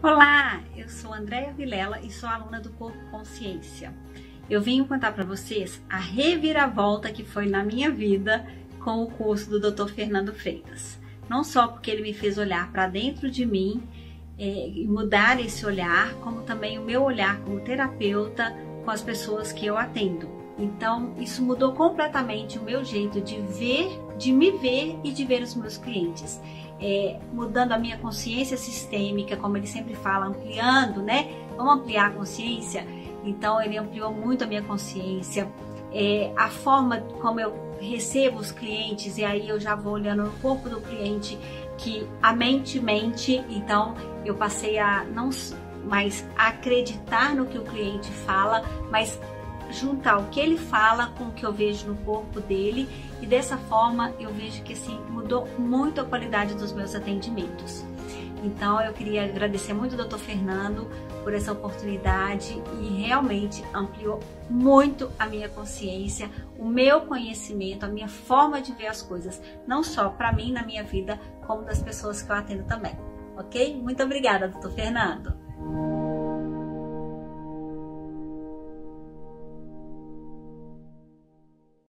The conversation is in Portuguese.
Olá, eu sou Andréia Vilela e sou aluna do Corpo Consciência. Eu vim contar para vocês a reviravolta que foi na minha vida com o curso do Dr. Fernando Freitas. Não só porque ele me fez olhar para dentro de mim e mudar esse olhar, como também o meu olhar como terapeuta com as pessoas que eu atendo. Então, isso mudou completamente o meu jeito de me ver e de ver os meus clientes. Mudando a minha consciência sistêmica, como ele sempre fala, ampliando, né? Vamos ampliar a consciência? Então, ele ampliou muito a minha consciência. A forma como eu recebo os clientes, e aí eu já vou olhando no corpo do cliente, que a mente mente, então eu passei a não mais acreditar no que o cliente fala, mas juntar o que ele fala com o que eu vejo no corpo dele, e dessa forma eu vejo que assim mudou muito a qualidade dos meus atendimentos. Então eu queria agradecer muito ao Dr. Fernando por essa oportunidade e realmente ampliou muito a minha consciência, o meu conhecimento, a minha forma de ver as coisas, não só para mim na minha vida, como das pessoas que eu atendo também. Ok? Muito obrigada, Dr. Fernando.